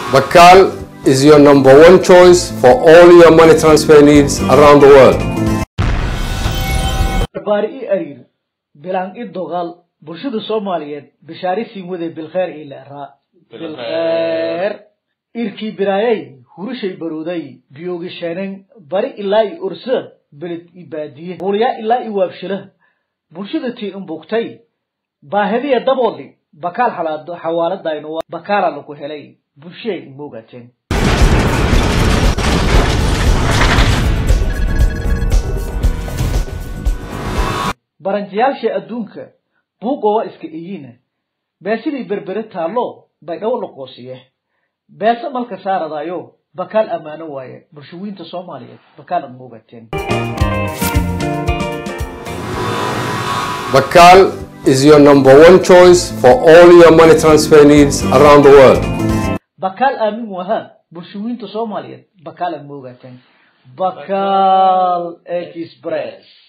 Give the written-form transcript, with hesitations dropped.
Bakal is your #1 choice for all your money transfer needs around the world. bari arir bilang idogal bulshada Soomaaliyeed bishaari siin waday bil khair ila ra bil khair irki biraayay hurushay baruuday biyogi sheenan bari ilaa ursa bilid ibadiye buriya ilaa iwaabshila bulshada tii bogtay baahadiya dabooli bakal xalaado xawaalada inoo bakala lagu helay bulshay moogateen baranjiyaalsha adduunka buuqoowa iska iyina beesidii berbere taalo bay dhaw la qoosiye beesa malka saaradayo bakal amaano waaye bulshooyinta Soomaaliyeed bakal moogateen Bakal is your #1 choice for all your money transfer needs around the world. bakal aamin waha bulshooyinta Soomaaliyeed bakal moogateen bakal express